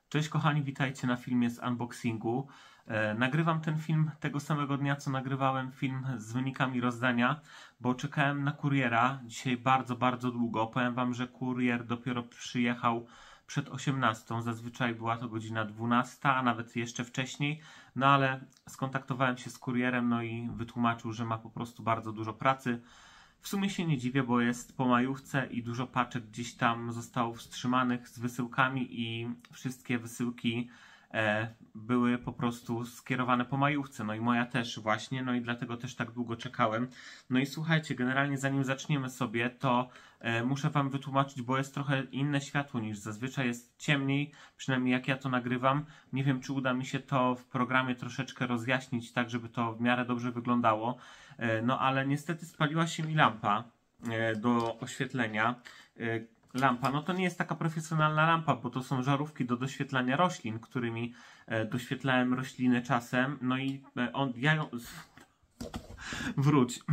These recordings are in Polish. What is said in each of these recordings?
Cześć kochani, witajcie na filmie z unboxingu. Nagrywam ten film tego samego dnia, co nagrywałem film z wynikami rozdania, bo czekałem na kuriera dzisiaj bardzo długo. Powiem wam, że kurier dopiero przyjechał przed 18. Zazwyczaj była to godzina 12, a nawet jeszcze wcześniej. No ale skontaktowałem się z kurierem, no i wytłumaczył, że ma po prostu bardzo dużo pracy. W sumie się nie dziwię, bo jest po majówce i dużo paczek gdzieś tam zostało wstrzymanych z wysyłkami i wszystkie wysyłki były po prostu skierowane po majówce. No i moja też właśnie, no i dlatego też tak długo czekałem. No i słuchajcie, generalnie zanim zaczniemy sobie, to muszę wam wytłumaczyć, bo jest trochę inne światło niż zazwyczaj, jest ciemniej, przynajmniej jak ja to nagrywam. Nie wiem, czy uda mi się to w programie troszeczkę rozjaśnić, tak żeby to w miarę dobrze wyglądało. No ale niestety spaliła się mi lampa do oświetlenia. Lampa, no to nie jest taka profesjonalna lampa, bo to są żarówki do doświetlania roślin, którymi doświetlałem rośliny czasem. No i ja ją... Wróć.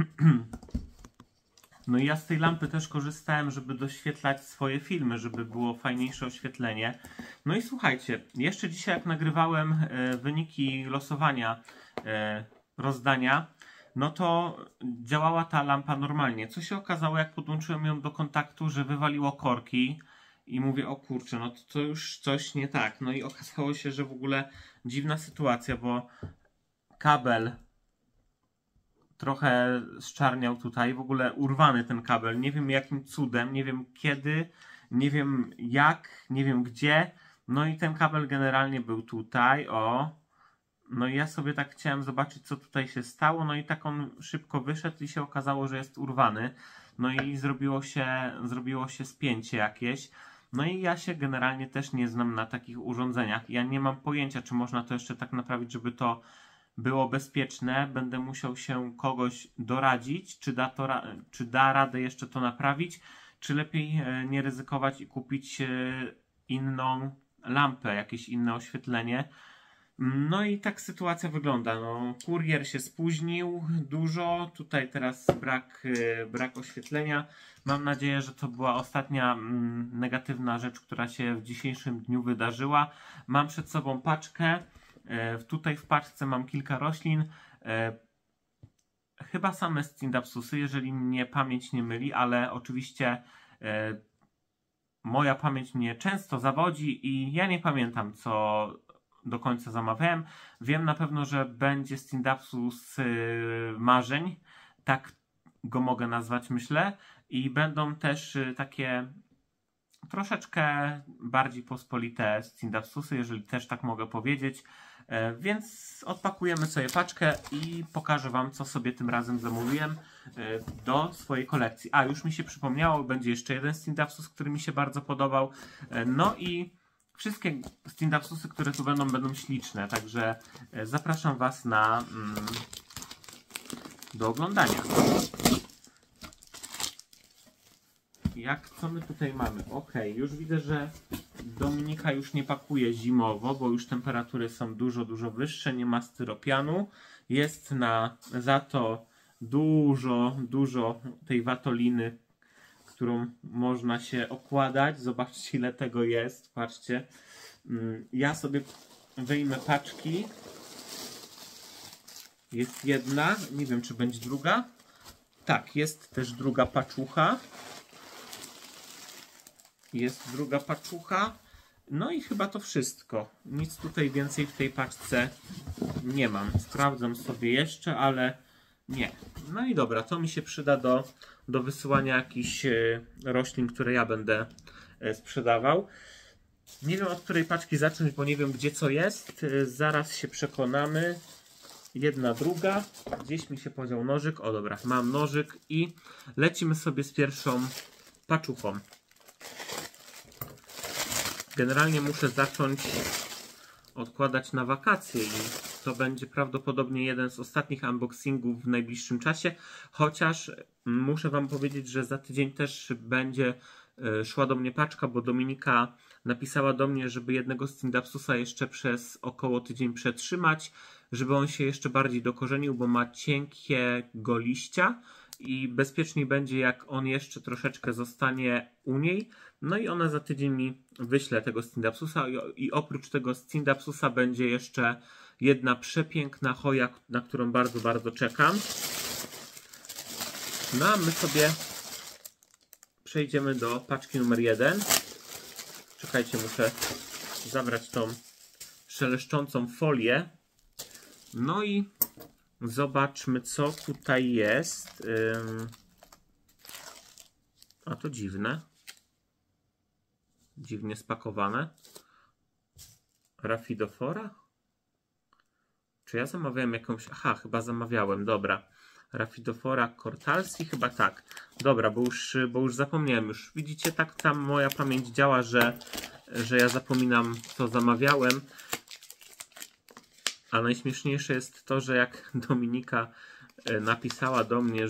No i ja z tej lampy też korzystałem, żeby doświetlać swoje filmy, żeby było fajniejsze oświetlenie. No i słuchajcie, jeszcze dzisiaj jak nagrywałem wyniki losowania rozdania, no to działała ta lampa normalnie. Co się okazało, jak podłączyłem ją do kontaktu, że wywaliło korki i mówię, o kurczę, no to już coś nie tak. No i okazało się, że w ogóle dziwna sytuacja, bo kabel trochę zczarniał tutaj, w ogóle urwany ten kabel. Nie wiem jakim cudem, nie wiem kiedy, nie wiem jak, nie wiem gdzie. No i ten kabel generalnie był tutaj, o. No i ja sobie tak chciałem zobaczyć, co tutaj się stało, no i tak on szybko wyszedł i się okazało, że jest urwany. No i zrobiło się spięcie jakieś. No i ja się generalnie też nie znam na takich urządzeniach. Ja nie mam pojęcia, czy można to jeszcze tak naprawić, żeby to było bezpieczne. Będę musiał się kogoś doradzić, czy da radę jeszcze to naprawić, czy lepiej nie ryzykować i kupić inną lampę, jakieś inne oświetlenie. No i tak sytuacja wygląda. No, kurier się spóźnił dużo. Tutaj teraz brak oświetlenia. Mam nadzieję, że to była ostatnia negatywna rzecz, która się w dzisiejszym dniu wydarzyła. Mam przed sobą paczkę. Tutaj w paczce mam kilka roślin. Chyba same Scindapsusy, jeżeli mnie pamięć nie myli, ale oczywiście moja pamięć mnie często zawodzi i ja nie pamiętam, co do końca zamawiałem. Wiem na pewno, że będzie Scindapsus marzeń, tak go mogę nazwać, myślę, i będą też takie troszeczkę bardziej pospolite Scindapsusy, jeżeli też tak mogę powiedzieć. Więc odpakujemy sobie paczkę i pokażę wam, co sobie tym razem zamówiłem do swojej kolekcji. A, już mi się przypomniało, będzie jeszcze jeden Scindapsus, który mi się bardzo podobał. No i wszystkie Scindapsusy, które tu będą śliczne, także zapraszam was do oglądania. Co my tutaj mamy? Ok, już widzę, że Dominika już nie pakuje zimowo, bo już temperatury są dużo wyższe, nie ma styropianu. Jest za to dużo tej watoliny, którą można się okładać. Zobaczcie, ile tego jest. Patrzcie. Ja sobie wyjmę paczki. Jest jedna. Nie wiem, czy będzie druga. Tak, jest też druga paczucha. Jest druga paczucha. No i chyba to wszystko. Nic tutaj więcej w tej paczce nie mam. Sprawdzam sobie jeszcze, ale nie. No i dobra, to mi się przyda do wysyłania jakichś roślin, które ja będę sprzedawał. Nie wiem, od której paczki zacząć, bo nie wiem, gdzie co jest. Zaraz się przekonamy. Jedna, druga. Gdzieś mi się podział nożyk. O dobra, mam nożyk i lecimy sobie z pierwszą paczuchą. Generalnie muszę zacząć odkładać na wakacje i to będzie prawdopodobnie jeden z ostatnich unboxingów w najbliższym czasie, chociaż muszę wam powiedzieć, że za tydzień też będzie szła do mnie paczka, bo Dominika napisała do mnie, żeby jednego Scindapsusa jeszcze przez około tydzień przetrzymać, żeby on się jeszcze bardziej dokorzenił, bo ma cienkiego liścia i bezpieczniej będzie, jak on jeszcze troszeczkę zostanie u niej. No i ona za tydzień mi wyśle tego Scindapsusa i oprócz tego Scindapsusa będzie jeszcze jedna przepiękna choja, na którą bardzo, bardzo czekam. No a my sobie przejdziemy do paczki numer 1. Czekajcie, muszę zabrać tą szeleszczącą folię. No i zobaczmy, co tutaj jest. A to dziwne. Dziwnie spakowane. Rafidofora? Czy ja zamawiałem jakąś... Aha, chyba zamawiałem, dobra. Rafidofora Cortalsi? Chyba tak. Dobra, bo już zapomniałem. Już widzicie, tak tam moja pamięć działa, że ja zapominam, co zamawiałem. A najśmieszniejsze jest to, że jak Dominika napisała do mnie,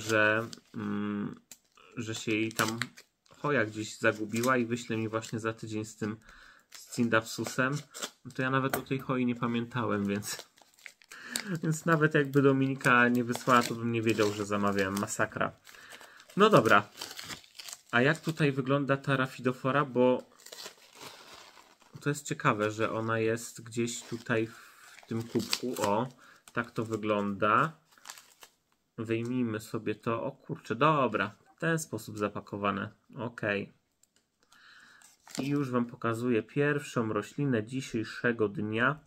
że się jej tam choja gdzieś zagubiła i wyśle mi właśnie za tydzień z tym Scindapsusem, to ja nawet o tej choi nie pamiętałem, więc nawet jakby Dominika nie wysłała, to bym nie wiedział, że zamawiałem. Masakra. No dobra. A jak tutaj wygląda ta Rafidofora? Bo to jest ciekawe, że ona jest gdzieś tutaj w tym kubku. O, tak to wygląda. Wyjmijmy sobie to. O kurczę, dobra. W ten sposób zapakowane. Ok. I już Wam pokazuję pierwszą roślinę dzisiejszego dnia.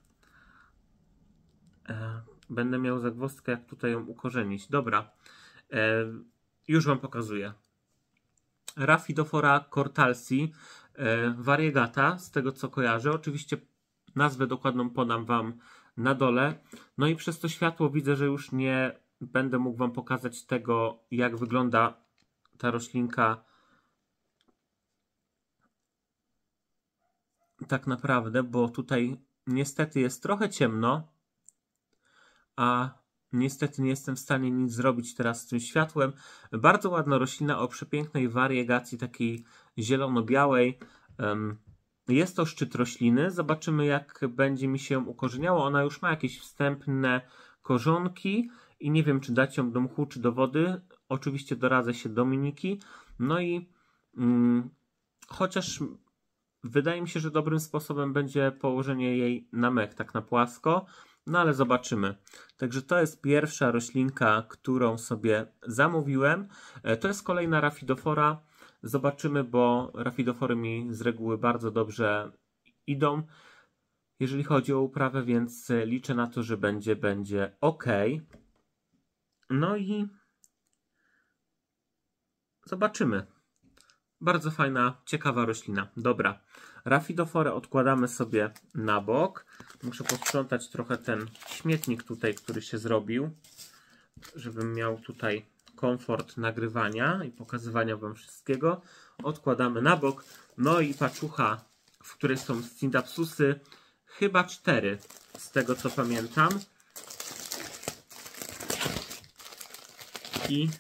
Będę miał zagwozdkę, jak tutaj ją ukorzenić. Dobra. Już Wam pokazuję. Rafidofora Cortalsi. Variegata, z tego co kojarzę. Oczywiście nazwę dokładną podam Wam na dole. No i przez to światło widzę, że już nie będę mógł Wam pokazać tego, jak wygląda ta roślinka tak naprawdę, bo tutaj niestety jest trochę ciemno, a niestety nie jestem w stanie nic zrobić teraz z tym światłem. Bardzo ładna roślina o przepięknej wariegacji, takiej zielono-białej. Jest to szczyt rośliny. Zobaczymy, jak będzie mi się ukorzeniało. Ona już ma jakieś wstępne korzonki i nie wiem, czy dać ją do mchu, czy do wody. Oczywiście doradzę się Dominiki. No i chociaż wydaje mi się, że dobrym sposobem będzie położenie jej na mech, tak na płasko. No ale zobaczymy. Także to jest pierwsza roślinka, którą sobie zamówiłem. To jest kolejna Rafidofora. Zobaczymy, bo Rafidofory mi z reguły bardzo dobrze idą, jeżeli chodzi o uprawę, więc liczę na to, że będzie ok. No i zobaczymy. Bardzo fajna, ciekawa roślina. Dobra, Rafidoforę odkładamy sobie na bok. Muszę posprzątać trochę ten śmietnik tutaj, który się zrobił, żebym miał tutaj komfort nagrywania i pokazywania Wam wszystkiego. Odkładamy na bok. No i paczucha, w której są Scindapsusy, chyba 4, z tego co pamiętam. I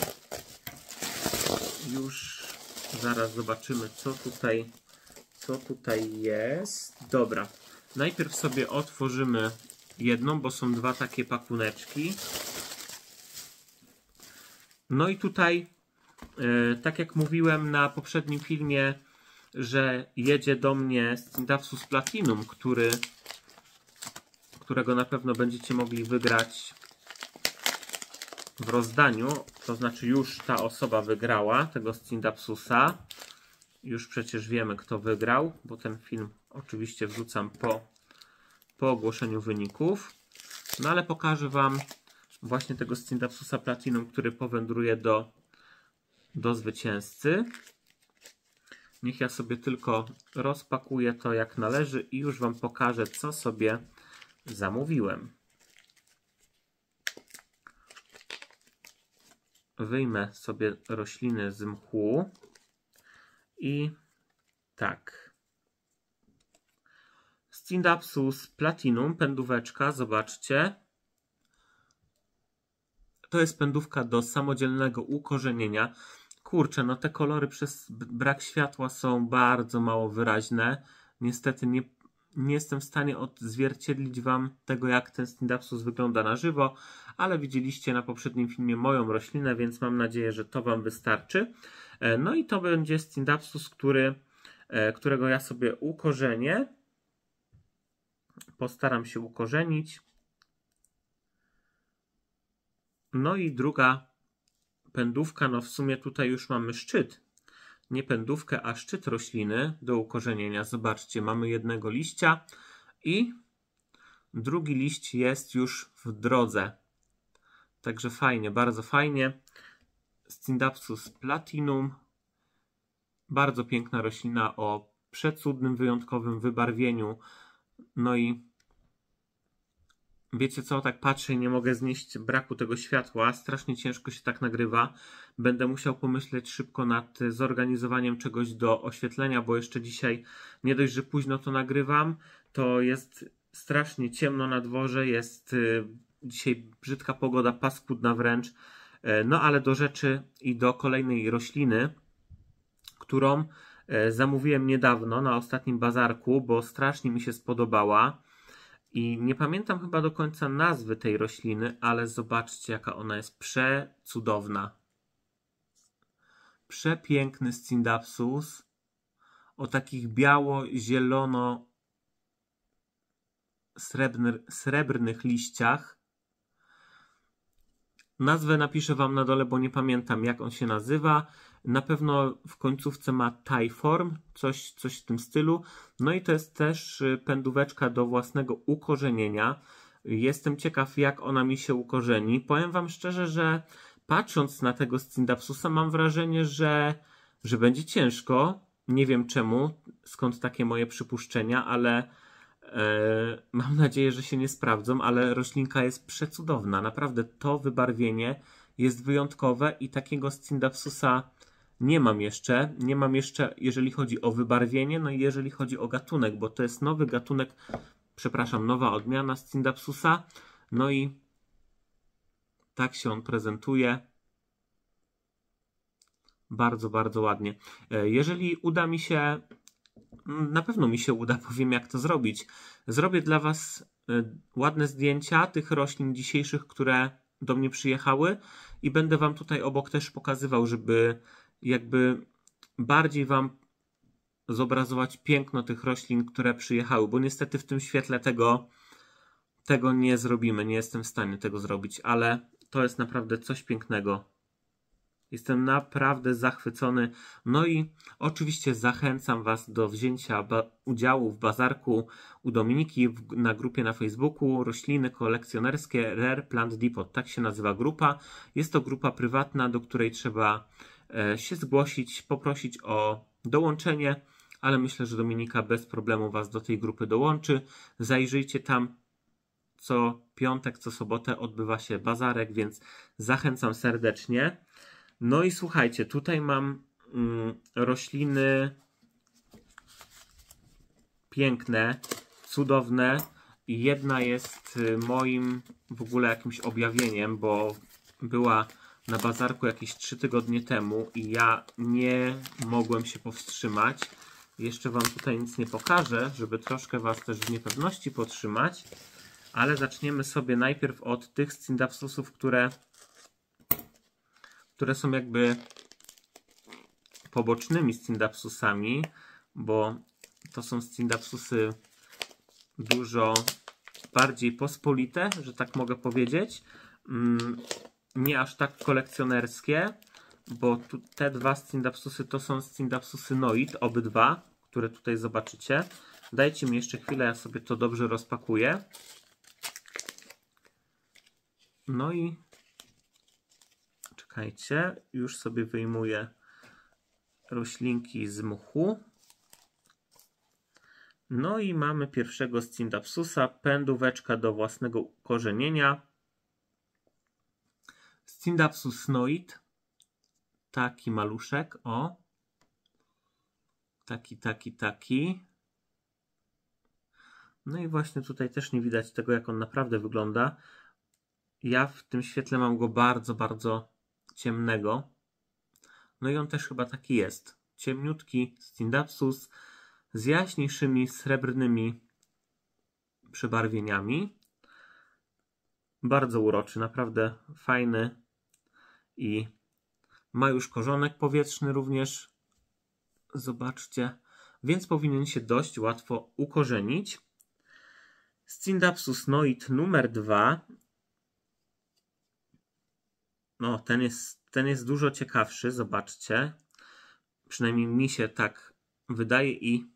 już zaraz zobaczymy, co tutaj jest. Dobra, najpierw sobie otworzymy jedną, bo są dwa takie pakuneczki. No i tutaj, tak jak mówiłem na poprzednim filmie, że jedzie do mnie Scindapsus Platinum, którego na pewno będziecie mogli wygrać w rozdaniu. To znaczy już ta osoba wygrała tego Scindapsusa. Już przecież wiemy, kto wygrał, bo ten film oczywiście wrzucam po ogłoszeniu wyników. No ale pokażę Wam właśnie tego Scindapsusa Platinum, który powędruje do zwycięzcy. Niech ja sobie tylko rozpakuję to jak należy i już Wam pokażę, co sobie zamówiłem. Wyjmę sobie rośliny z mchu i tak. Scindapsus Platinum, pędóweczka, zobaczcie. To jest pędówka do samodzielnego ukorzenienia. Kurczę, no te kolory przez brak światła są bardzo mało wyraźne. Niestety nie jestem w stanie odzwierciedlić Wam tego, jak ten Scindapsus wygląda na żywo, ale widzieliście na poprzednim filmie moją roślinę, więc mam nadzieję, że to Wam wystarczy. No i to będzie Scindapsus, którego ja sobie ukorzenię. Postaram się ukorzenić. No i druga pędówka, no w sumie tutaj już mamy szczyt. Nie pędówkę, a szczyt rośliny do ukorzenienia. Zobaczcie, mamy jednego liścia i drugi liść jest już w drodze. Także fajnie, bardzo fajnie. Scindapsus platinum. Bardzo piękna roślina o przecudnym, wyjątkowym wybarwieniu. No i wiecie co, tak patrzę i nie mogę znieść braku tego światła. Strasznie ciężko się tak nagrywa. Będę musiał pomyśleć szybko nad zorganizowaniem czegoś do oświetlenia, bo jeszcze dzisiaj nie dość, że późno to nagrywam, to jest strasznie ciemno na dworze, jest dzisiaj brzydka pogoda, paskudna wręcz. No ale do rzeczy i do kolejnej rośliny, którą zamówiłem niedawno na ostatnim bazarku, bo strasznie mi się spodobała. I nie pamiętam chyba do końca nazwy tej rośliny, ale zobaczcie, jaka ona jest przecudowna. Przepiękny Scindapsus o takich biało-zielono-srebrnych liściach. Nazwę napiszę Wam na dole, bo nie pamiętam, jak on się nazywa. Na pewno w końcówce ma Tyform, coś w tym stylu. No i to jest też pędóweczka do własnego ukorzenienia. Jestem ciekaw, jak ona mi się ukorzeni. Powiem Wam szczerze, że patrząc na tego Scindapsusa, mam wrażenie, że będzie ciężko. Nie wiem czemu, skąd takie moje przypuszczenia, ale mam nadzieję, że się nie sprawdzą, ale roślinka jest przecudowna. Naprawdę to wybarwienie jest wyjątkowe i takiego Scindapsusa nie mam jeszcze. Nie mam jeszcze, jeżeli chodzi o wybarwienie, no i jeżeli chodzi o gatunek, bo to jest nowy gatunek, przepraszam, nowa odmiana Scindapsusa. No i tak się on prezentuje. Bardzo, bardzo ładnie. Jeżeli uda mi się, na pewno mi się uda, powiem jak to zrobić. Zrobię dla Was ładne zdjęcia tych roślin dzisiejszych, które do mnie przyjechały i będę Wam tutaj obok też pokazywał, żeby jakby bardziej Wam zobrazować piękno tych roślin, które przyjechały, bo niestety w tym świetle tego nie zrobimy, nie jestem w stanie tego zrobić, ale to jest naprawdę coś pięknego. Jestem naprawdę zachwycony. No i oczywiście zachęcam Was do wzięcia udziału w bazarku u Dominiki na grupie na Facebooku Rośliny kolekcjonerskie Rare Plant Depot. Tak się nazywa grupa. Jest to grupa prywatna, do której trzeba się zgłosić, poprosić o dołączenie, ale myślę, że Dominika bez problemu Was do tej grupy dołączy. Zajrzyjcie tam. Co piątek, co sobotę odbywa się bazarek, więc zachęcam serdecznie. No i słuchajcie, tutaj mam rośliny piękne, cudowne i jedna jest moim w ogóle jakimś objawieniem, bo była na bazarku jakieś 3 tygodnie temu i ja nie mogłem się powstrzymać. Jeszcze Wam tutaj nic nie pokażę, żeby troszkę Was też w niepewności podtrzymać, ale zaczniemy sobie najpierw od tych Scindapsusów, które są jakby pobocznymi Scindapsusami, bo to są Scindapsusy dużo bardziej pospolite, że tak mogę powiedzieć. Nie aż tak kolekcjonerskie, bo te dwa Scindapsusy to są Scindapsusy Noid, obydwa, które tutaj zobaczycie. Dajcie mi jeszcze chwilę, ja sobie to dobrze rozpakuję. No i czekajcie, już sobie wyjmuję roślinki z mchu. No i mamy pierwszego Scindapsusa, pędóweczka do własnego ukorzenienia. Scindapsus Noid. Taki maluszek, o. Taki. No i właśnie tutaj też nie widać tego, jak on naprawdę wygląda. Ja w tym świetle mam go bardzo, bardzo ciemnego. No i on też chyba taki jest. Ciemniutki Scindapsus z jaśniejszymi, srebrnymi przebarwieniami. Bardzo uroczy, naprawdę fajny i ma już korzonek powietrzny również. Zobaczcie, więc powinien się dość łatwo ukorzenić. Scindapsus noid numer 2. No, ten jest dużo ciekawszy, zobaczcie. Przynajmniej mi się tak wydaje i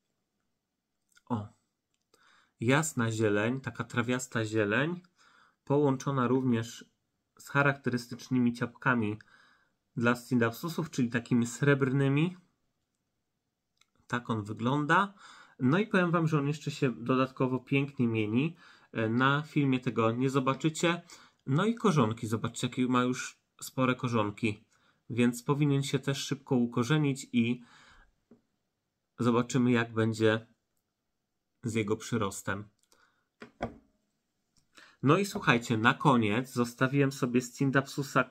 jasna zieleń, taka trawiasta zieleń, połączona również z charakterystycznymi ciapkami dla Scindapsusów, czyli takimi srebrnymi. Tak on wygląda. No i powiem wam, że on jeszcze się dodatkowo pięknie mieni. Na filmie tego nie zobaczycie. No i korzonki, zobaczcie, jakie ma już spore korzonki. Więc powinien się też szybko ukorzenić i zobaczymy, jak będzie z jego przyrostem. No i słuchajcie, na koniec zostawiłem sobie Scindapsusa,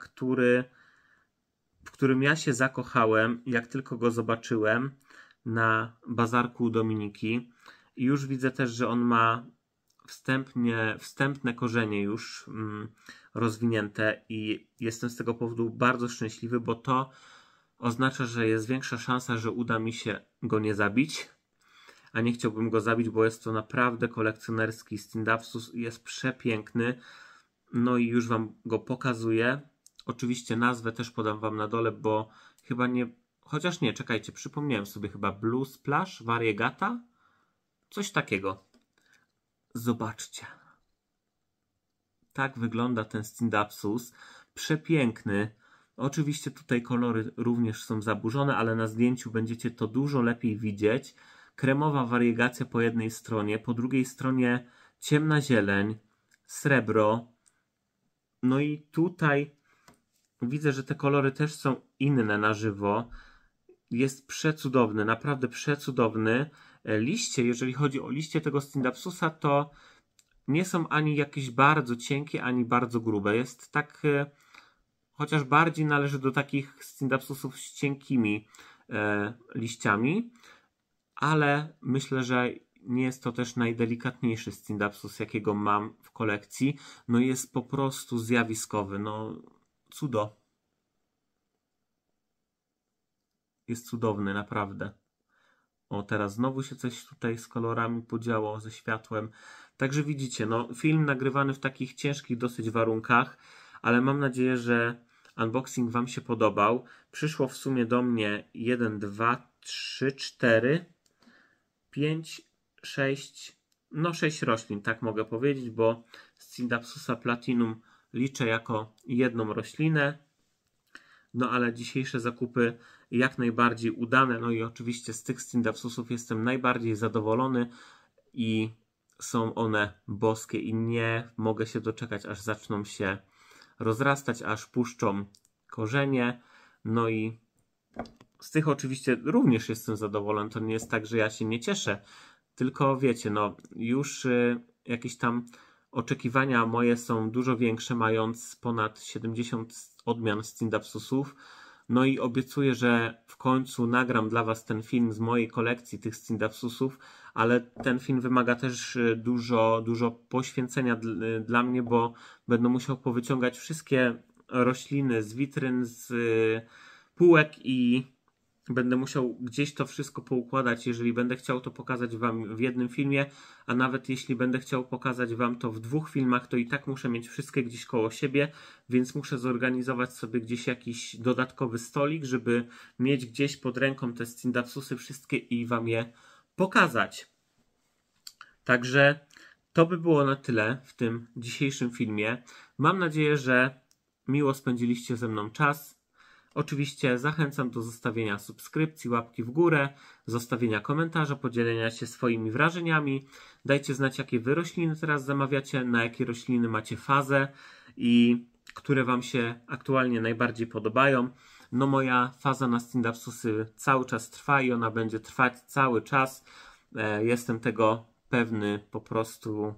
w którym ja się zakochałem, jak tylko go zobaczyłem na bazarku u Dominiki. I już widzę też, że on ma wstępne korzenie już rozwinięte i jestem z tego powodu bardzo szczęśliwy, bo to oznacza, że jest większa szansa, że uda mi się go nie zabić. A nie chciałbym go zabić, bo jest to naprawdę kolekcjonerski Scindapsus, jest przepiękny. No i już wam go pokazuję. Oczywiście nazwę też podam wam na dole, bo chyba nie... Chociaż nie, czekajcie, przypomniałem sobie chyba Blue Splash Variegata? Coś takiego. Zobaczcie. Tak wygląda ten Scindapsus. Przepiękny. Oczywiście tutaj kolory również są zaburzone, ale na zdjęciu będziecie to dużo lepiej widzieć. Kremowa wariegacja po jednej stronie, po drugiej stronie ciemna zieleń, srebro. No i tutaj widzę, że te kolory też są inne na żywo. Jest przecudowny, naprawdę przecudowny. Liście, jeżeli chodzi o liście tego Scindapsusa, to nie są ani jakieś bardzo cienkie, ani bardzo grube. Jest tak, chociaż bardziej należy do takich Scindapsusów z cienkimi liściami, ale myślę, że nie jest to też najdelikatniejszy Scindapsus, jakiego mam w kolekcji. No jest po prostu zjawiskowy. No cudo. Jest cudowny, naprawdę. O, teraz znowu się coś tutaj z kolorami podziało, ze światłem. Także widzicie, no film nagrywany w takich ciężkich dosyć warunkach, ale mam nadzieję, że unboxing wam się podobał. Przyszło w sumie do mnie 1, 2, 3, 4, 5, 6, no 6 roślin, tak mogę powiedzieć, bo Scindapsusa Platinum liczę jako jedną roślinę. No ale dzisiejsze zakupy jak najbardziej udane. No i oczywiście z tych Scindapsusów jestem najbardziej zadowolony i są one boskie i nie mogę się doczekać, aż zaczną się rozrastać, aż puszczą korzenie. No i z tych oczywiście również jestem zadowolony. To nie jest tak, że ja się nie cieszę, tylko wiecie, no już jakieś tam oczekiwania moje są dużo większe, mając ponad 70 odmian Scindapsusów. No i obiecuję, że w końcu nagram dla was ten film z mojej kolekcji tych Scindapsusów, ale ten film wymaga też dużo poświęcenia dla mnie, bo będę musiał powyciągać wszystkie rośliny z witryn, z półek i będę musiał gdzieś to wszystko poukładać, jeżeli będę chciał to pokazać wam w jednym filmie, a nawet jeśli będę chciał pokazać wam to w 2 filmach, to i tak muszę mieć wszystkie gdzieś koło siebie, więc muszę zorganizować sobie gdzieś jakiś dodatkowy stolik, żeby mieć gdzieś pod ręką te Scindapsusy wszystkie i wam je pokazać. Także to by było na tyle w tym dzisiejszym filmie. Mam nadzieję, że miło spędziliście ze mną czas. Oczywiście zachęcam do zostawienia subskrypcji, łapki w górę, zostawienia komentarza, podzielenia się swoimi wrażeniami. Dajcie znać, jakie wy rośliny teraz zamawiacie, na jakie rośliny macie fazę i które wam się aktualnie najbardziej podobają. No moja faza na Scindapsusy cały czas trwa i ona będzie trwać cały czas. Jestem tego pewny po prostu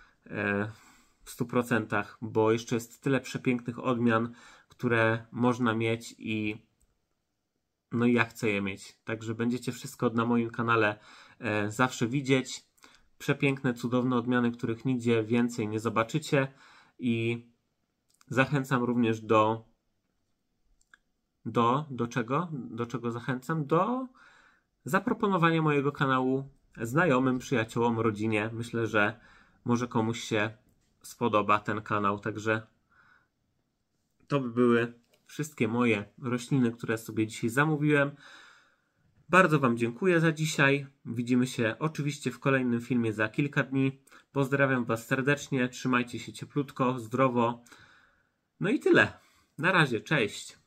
w 100%, bo jeszcze jest tyle przepięknych odmian, które można mieć i no i ja chcę je mieć. Także będziecie wszystko na moim kanale zawsze widzieć. przepiękne, cudowne odmiany, których nigdzie więcej nie zobaczycie. I zachęcam również do czego? Do czego zachęcam? Do zaproponowania mojego kanału znajomym, przyjaciołom, rodzinie. Myślę, że może komuś się spodoba ten kanał, także to by były wszystkie moje rośliny, które sobie dzisiaj zamówiłem. Bardzo Wam dziękuję za dzisiaj. Widzimy się oczywiście w kolejnym filmie za kilka dni. Pozdrawiam Was serdecznie, trzymajcie się cieplutko, zdrowo. No i tyle. Na razie, cześć.